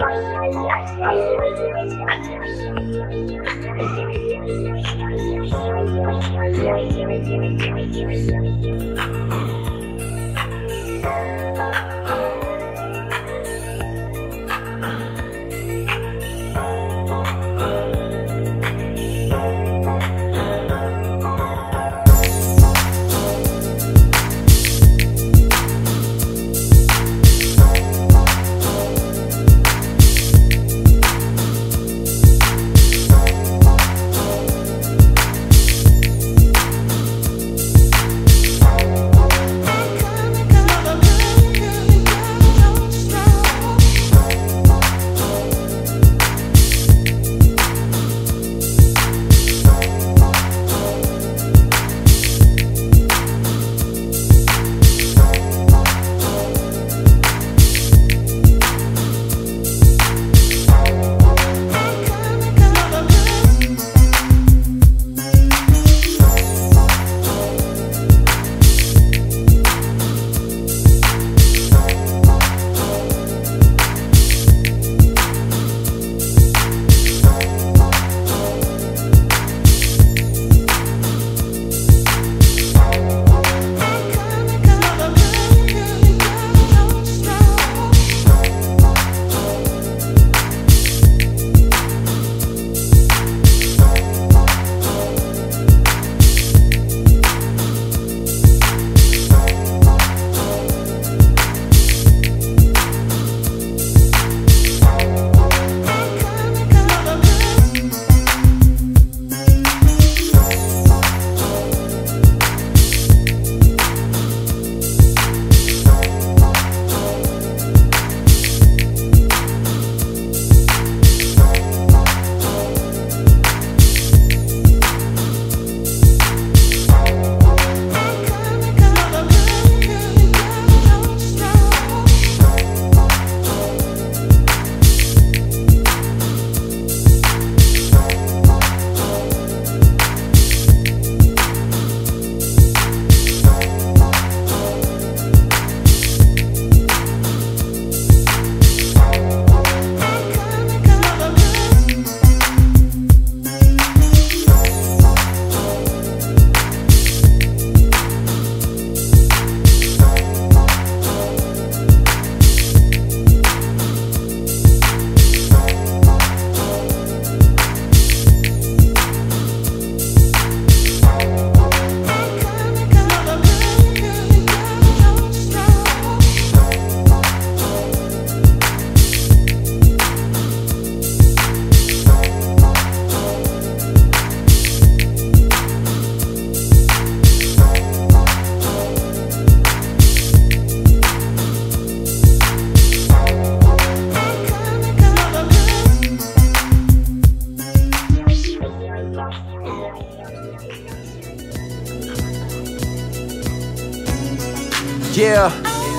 Yeah,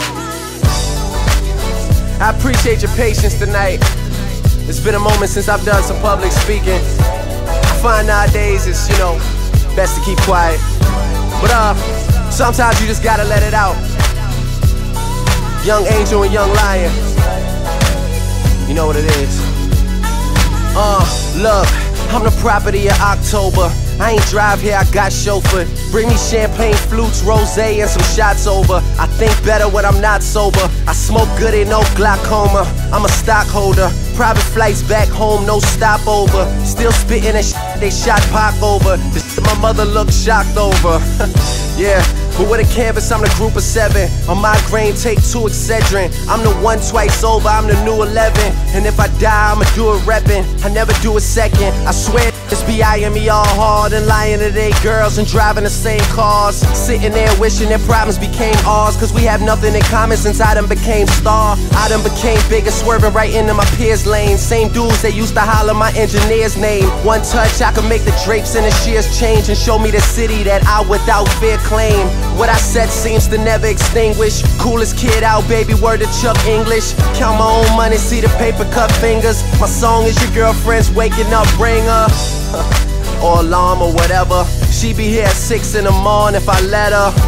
I appreciate your patience tonight. It's been a moment since I've done some public speaking. I find nowadays it's, best to keep quiet. But sometimes you just gotta let it out. Young Angel and Young Lion, you know what it is. Look, I'm the property of October. I ain't drive here, I got chauffeur. Bring me champagne, flutes, rosé, and some shots over. I think better when I'm not sober. I smoke good, ain't no glaucoma. I'm a stockholder. Private flights back home, no stopover. Still spitting that shit they shot Pac over. The shit my mother looked shocked over. Yeah, but with a canvas, I'm the group of 7. On migraine, take 2 Excedrin. I'm the 1 twice over, I'm the new 11. And if I die, I'ma do it reppin'. I never do a second, I swear. It's B.I.M. me all hard and lying to they girls and driving the same cars. Sitting there wishing their problems became ours, cause we have nothing in common since I done became star. I done became bigger, swerving right into my peers' lane. Same dudes that used to holler my engineer's name. One touch, I could make the drapes and the shears change and show me the city that I without fear claim. What I said seems to never extinguish. Coolest kid out, baby, word to Chuck English. Count my own money, see the paper cut fingers. My song is your girlfriend's waking up ringer. Or alarm or whatever. She be here at 6 in the morning if I let her.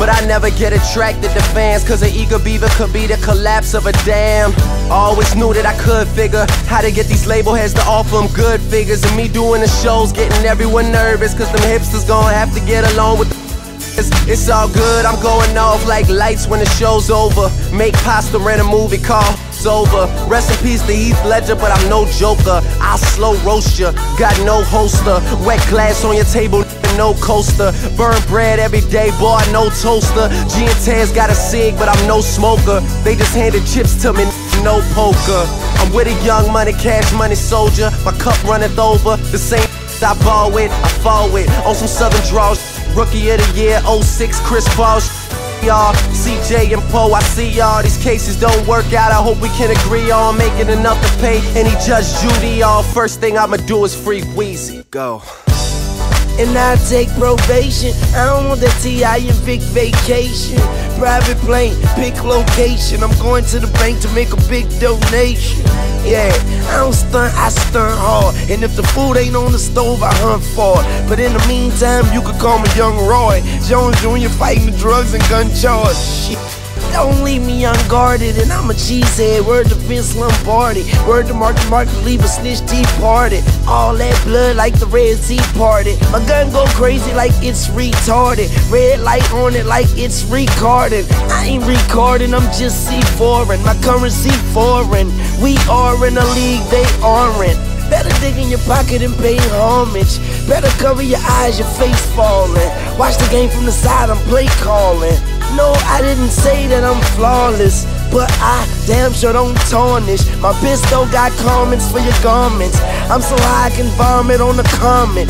But I never get attracted to fans, cause an eager beaver could be the collapse of a dam. Always knew that I could figure how to get these label heads to offer them good figures. And me doing the shows getting everyone nervous, cause them hipsters gonna have to get along with the it's all good, I'm going off like lights when the show's over. Make pasta, rent a movie, call it's over. Rest in peace to Heath Ledger, but I'm no joker. I'll slow roast ya, got no holster. Wet glass on your table, no coaster. Burn bread every day, boy, no toaster. G and Tez got a cig, but I'm no smoker. They just handed chips to me, no poker. I'm with a young money, cash money soldier. My cup runneth over, the same I ball with, I fall with. On some southern draws, Rookie of the year, 06, Chris Paul. Y'all, CJ and Poe, I see y'all. These cases don't work out, I hope we can agree on making enough to pay any Judge Judy. Y'all, first thing I'ma do is free Weezy. Go. And I take probation. I don't want that T.I. and Vic vacation. Private plane, pick location. I'm going to the bank to make a big donation. Yeah, I don't stunt, I stunt hard. And if the food ain't on the stove, I hunt for it. But in the meantime, you could call me Young Roy Jones Jr. fighting the drugs and gun charge. Shit. Don't leave me unguarded, and I'm a cheesehead. Word to Vince Lombardi, word to Marky Mark, leave a snitch tea party. All that blood like the Red Sea party. My gun go crazy like it's retarded. Red light on it like it's recorded. I ain't recording, I'm just C4ing. My currency foreign. We are in a league they aren't. Better dig in your pocket and pay homage. Better cover your eyes, your face falling. Watch the game from the side, I'm play calling. No, I didn't say that I'm flawless, but I damn sure don't tarnish. My pistol got comments for your garments. I'm so high I can vomit on the comment.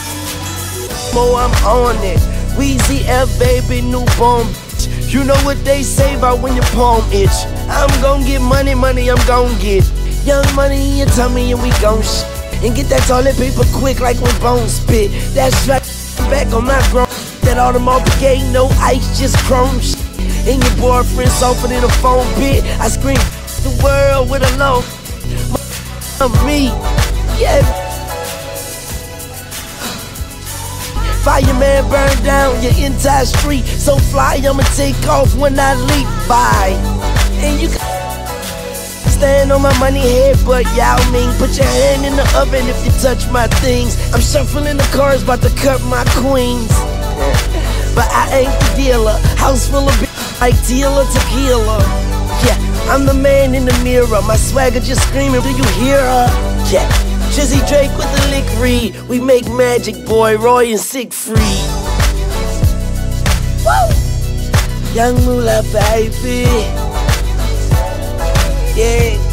Mo, I'm on it. Weezy F, baby, newborn bitch. You know what they say about when your palm itch. I'm gon' get money, money I'm gon' get. Young money in your tummy and we gon' and get that toilet paper quick like when bones spit. That's right, back on my grown. That Audemars Piguet, no ice, just chrome shit. And your boyfriend softer than a phone pit. I scream the world with a low me, yeah. Fireman burn down your entire street. So fly, I'ma take off when I leap by. And you can stand on my money head, but Yao Ming, put your hand in the oven if you touch my things. I'm shuffling the cards, about to cut my queens. But I ain't the dealer. House full of bitches like Tila Tequila. Yeah, I'm the man in the mirror. My swagger just screaming, do you hear her? Yeah, Drizzy Drake with the lick read. We make magic, boy, Roy and Siegfried. Woo! Young Moolah, baby. Yeah.